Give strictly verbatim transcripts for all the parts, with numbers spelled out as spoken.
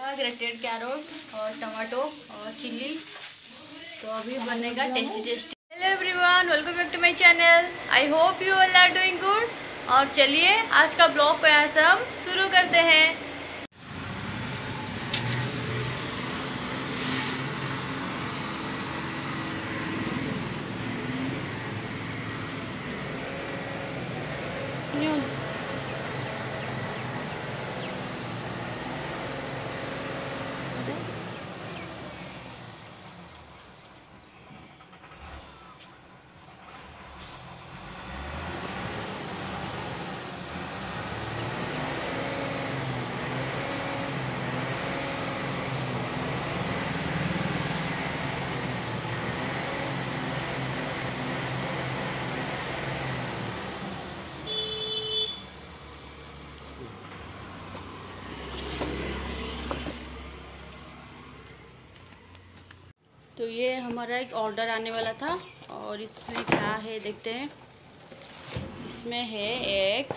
Grated carrot और tomato और chilli. तो अभी बनेगा tasty tasty. Hello everyone, welcome back to my channel. I hope you all are doing good. और चलिए आज का ब्लॉग को यहाँ से हम शुरू करते हैं। तो ये हमारा एक ऑर्डर आने वाला था और इसमें क्या है देखते हैं। इसमें है एक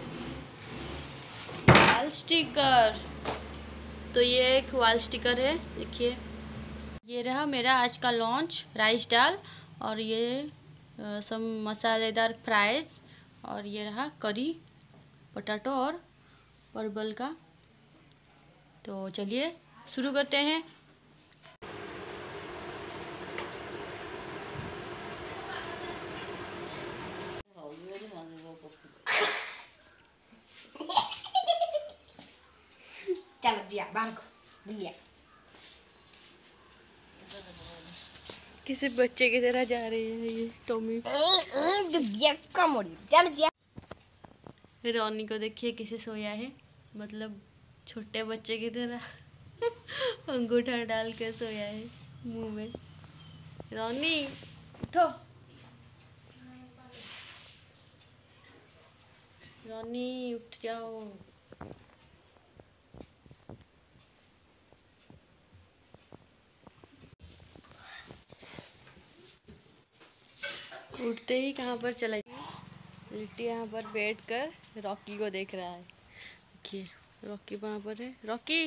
वॉल स्टिकर। तो ये एक वॉल स्टिकर है, देखिए। ये रहा मेरा आज का लॉन्च, राइस दाल और ये आ, सब मसालेदार फ्राइज और ये रहा करी पोटैटो और परवल का। तो चलिए शुरू करते हैं। चल दिया बाहर को दिया। किसी बच्चे की तरह जा रही है ये टॉमी। दिया कम हो रही, चल दिया। रोनी को देखिए कैसे सोया है, मतलब छोटे बच्चे की तरह अंगूठा डाल के सोया है मुंह में। रोनी उठो, रोनी उठ जाओ। उठते ही कहाँ पर चला गया। लिट्टी यहाँ पर बैठ कर रॉकी को देख रहा है। देखिए रॉकी वहाँ पर है। रॉकी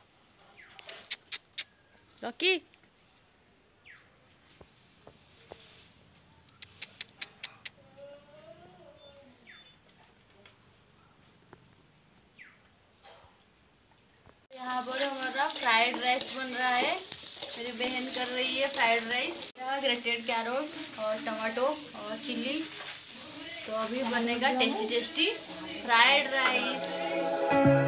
रॉकी यहाँ पर हमारा फ्राइड राइस बन रहा है। मेरी बहन कर रही है फ्राइड राइस। ग्रेटेड कैरोट और टमाटो और चिल्ली। तो अभी बनेगा tasty tasty fried rice.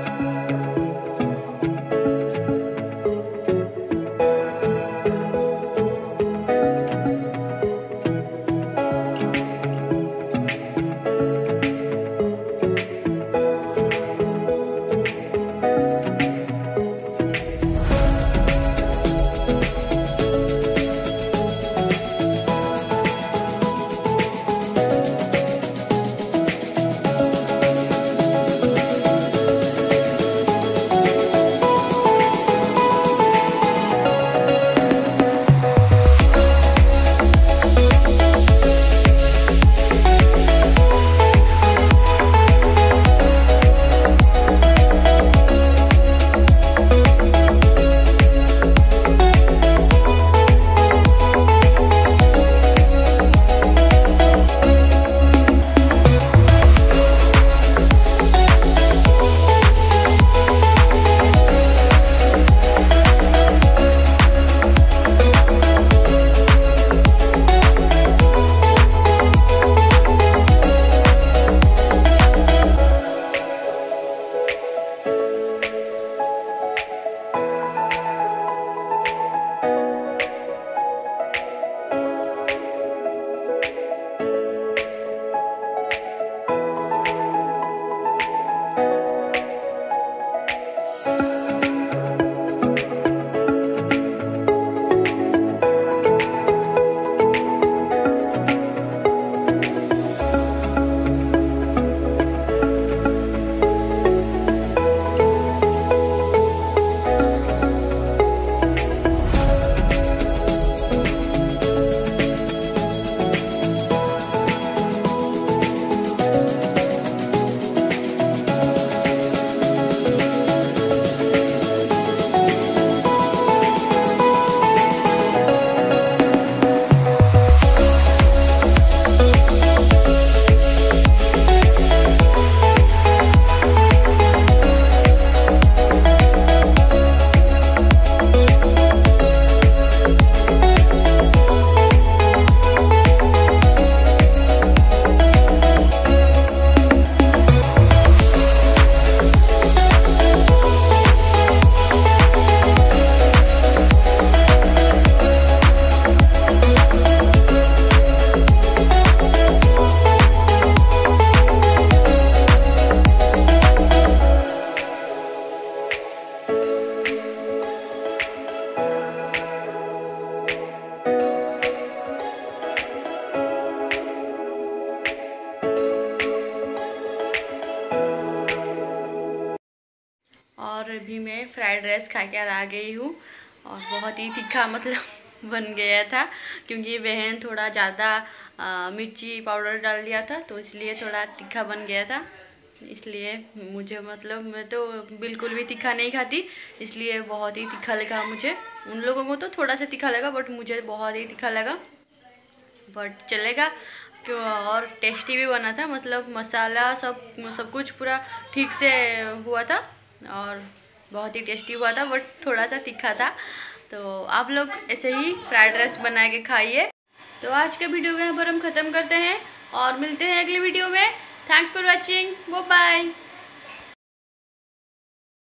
Rice खा कर आ गई हूँ और बहुत ही तीखा मतलब बन गया था, क्योंकि बहन थोड़ा ज़्यादा मिर्ची पाउडर डाल दिया था तो इसलिए थोड़ा तीखा बन गया था। इसलिए मुझे मतलब मैं तो बिल्कुल भी तीखा नहीं खाती, इसलिए बहुत ही तीखा लगा मुझे। उन लोगों को तो थोड़ा सा तीखा लगा बट मुझे बहुत ही तीखा लगा, बट चलेगा क्यों। और टेस्टी भी बना था, मतलब मसाला सब सब कुछ पूरा ठीक से हुआ था और बहुत ही टेस्टी हुआ था, बट थोड़ा सा तीखा था। तो आप लोग ऐसे ही फ्राइड राइस बना के खाइए। तो आज का वीडियो यहाँ पर हम ख़त्म करते हैं और मिलते हैं अगले वीडियो में। Thanks for watching, bye bye.